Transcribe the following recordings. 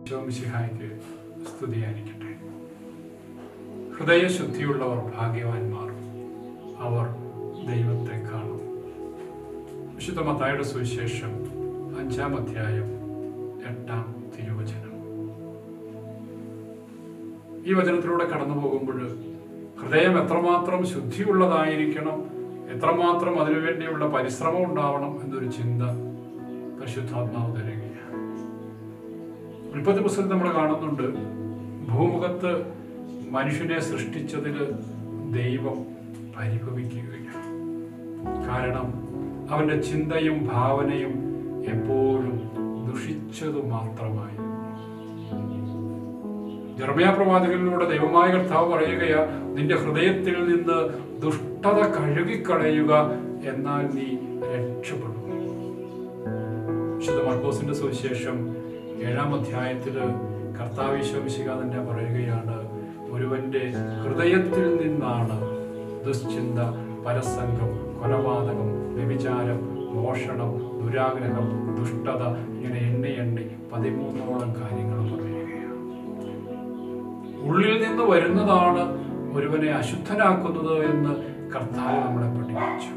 മിശിഹായ്ക്ക് സ്തുതിയായിരിക്കട്ടെ. ഹൃദയശുദ്ധിയുള്ളവർ ഭാഗ്യവാന്മാർ, അവർ ദൈവത്തെ കാണും. വിശുദ്ധ മത്തായിയുടെ സുവിശേഷം 5-ാം അധ്യായം 8-ാം തിരുവചനം. ഈ വചനത്തിലൂടെ കടന്നു പോകുമ്പോൾ ഹൃദയം എത്രമാത്രം ശുദ്ധിയുള്ളതായിരിക്കണം, എത്രമാത്രം അതിനുവേണ്ടിയുള്ള പരിശ്രമം ഉണ്ടാവണം എന്നൊരു ചിന്ത പരിശുദ്ധാത്മാവ് തരികയാണ്. ഉൽപ്പത്തി പുസ്തകത്തിൽ നമ്മൾ കാണുന്നുണ്ട്, ഭൂമുഖത്ത് മനുഷ്യനെ സൃഷ്ടിച്ചതിൽ ദൈവം പരിഭവിക്കുകയാണ്. കാരണം അവൻ്റെ ചിന്തയും ഭാവനയും എപ്പോഴും ദുഷിച്ചതു മാത്രമായിരുന്നു. യെരമ്യാ പ്രവാചകനിലൂടെ ദൈവമായ കർത്താവ് പറയുകയാ, നിന്റെ ഹൃദയത്തിൽ നിന്ന് ദുഷ്ടത കഴുകിക്കളയുക, എന്നാൽ നീ രക്ഷപ്പെടും. വിശുദ്ധ മർക്കോസിന്റെ സുവിശേഷം 7-ാം അധ്യായത്തിൽ കർത്താവ് ഈശോ മിശിഹാ തന്നെ പറയുകയാണ്, ഒരുവന്റെ ഹൃദയത്തിൽ നിന്നാണ് ദുശ്ചിന്ത, പരസംഗം, കൊലപാതകം, വ്യഭിചാരം, മോഷണം, ദുരാഗ്രഹം, ദുഷ്ടത, ഇങ്ങനെ എണ്ണി 13ഓളം കാര്യങ്ങൾ പറയുകയാണ്. ഉള്ളിൽ നിന്ന് വരുന്നതാണ് ഒരുവനെ അശുദ്ധനാക്കുന്നത് എന്ന് കർത്താവ് നമ്മളെ പഠിപ്പിച്ചു.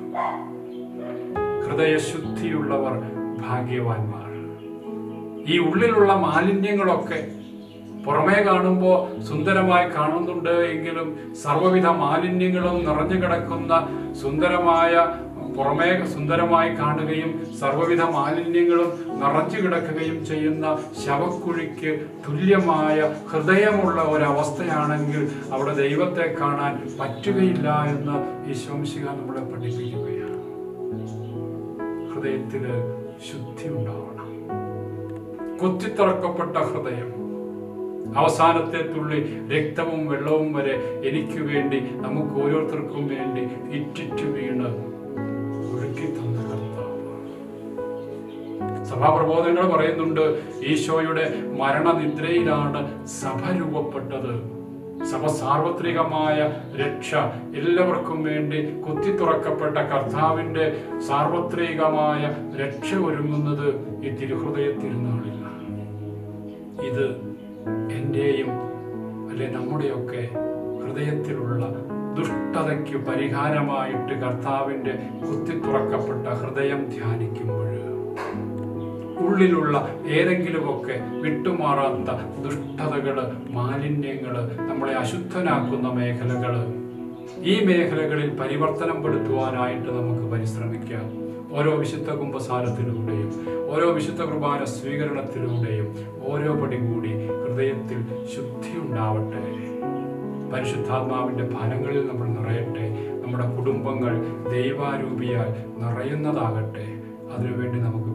ഹൃദയശുദ്ധിയുള്ളവർ ഭാഗ്യവാന്മാർ. ഈ ഉള്ളിലുള്ള മാലിന്യങ്ങളൊക്കെ പുറമേ കാണുമ്പോൾ സുന്ദരമായി കാണുന്നുണ്ട് എങ്കിലും സർവ്വവിധ മാലിന്യങ്ങളും നിറഞ്ഞു കിടക്കുന്ന പുറമേ സുന്ദരമായി കാണുകയും സർവ്വവിധ മാലിന്യങ്ങളും നിറഞ്ഞു കിടക്കുകയും ചെയ്യുന്ന ശവക്കുഴിക്ക് തുല്യമായ ഹൃദയമുള്ള ഒരവസ്ഥയാണെങ്കിൽ അവിടെ ദൈവത്തെ കാണാൻ പറ്റുകയില്ല എന്ന് ഈശോ മിശിഹാ നമ്മളെ പഠിപ്പിക്കുകയാണ്. ഹൃദയത്തിൽ ശുദ്ധി ഉണ്ടാവണം. കുത്തിത്തുറക്കപ്പെട്ട ഹൃദയം, അവസാനത്തെ തുള്ളി രക്തവും വെള്ളവും വരെ എനിക്ക് വേണ്ടി, നമുക്ക് ഓരോരുത്തർക്കും വേണ്ടി ഇറ്റിറ്റ് വീണ് ഒഴുക്കി തന്ന കർത്താവ്. സഭാപ്രബോധനങ്ങൾ പറയുന്നുണ്ട്, ഈശോയുടെ മരണനിദ്രയിലാണ് സഭ രൂപപ്പെട്ടത്. സഭ സാർവത്രികമായ രക്ഷ, എല്ലാവർക്കും വേണ്ടി കുത്തിത്തുറക്കപ്പെട്ട കർത്താവിൻ്റെ സാർവത്രികമായ രക്ഷ ഒരുങ്ങുന്നത് ഈ തിരുഹൃദയത്തിരുന്നാളിലാണ്. ഇത് എൻ്റെയും നമ്മുടെയൊക്കെ ഹൃദയത്തിലുള്ള ദുഷ്ടതയ്ക്ക് പരിഹാരമായിട്ട് കർത്താവിൻ്റെ കുത്തിത്തുറക്കപ്പെട്ട ഹൃദയം ധ്യാനിക്കുമ്പോൾ ഉള്ളിലുള്ള ഏതെങ്കിലുമൊക്കെ വിട്ടുമാറാത്ത ദുഷ്ടതകൾ, മാലിന്യങ്ങൾ, നമ്മളെ അശുദ്ധനാക്കുന്ന മേഖലകൾ, ഈ മേഖലകളിൽ പരിവർത്തനം പെടുത്തുവാനായിട്ട് നമുക്ക് പരിശ്രമിക്കാം. ഓരോ വിശുദ്ധ കുമ്പസാരത്തിലൂടെയും ഓരോ വിശുദ്ധ കുർബാന സ്വീകരണത്തിലൂടെയും ഓരോ പടി കൂടി ഹൃദയത്തിൽ ശുദ്ധി ഉണ്ടാവട്ടെ. പരിശുദ്ധാത്മാവിൻ്റെ ഫലങ്ങളിൽ നമ്മൾ നിറയട്ടെ. നമ്മുടെ കുടുംബങ്ങൾ ദൈവാരൂപിയാൽ നിറയുന്നതാകട്ടെ. അതിനുവേണ്ടി നമുക്ക്